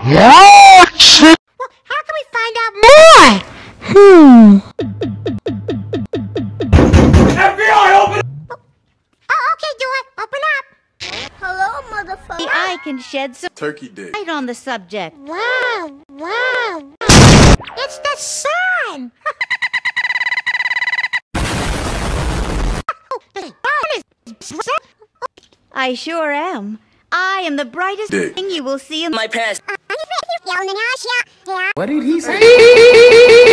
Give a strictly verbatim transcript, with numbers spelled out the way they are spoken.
Yes! Well, how can we find out more? Hmm. F B I, open up! Oh, okay, do it. Open up. Hello, motherfucker. I can shed some Turkey dick. light on the subject. Wow, wow. It's the sun. I sure am. I am the brightest Dick. thing you will see in My past. Uh, What did he say?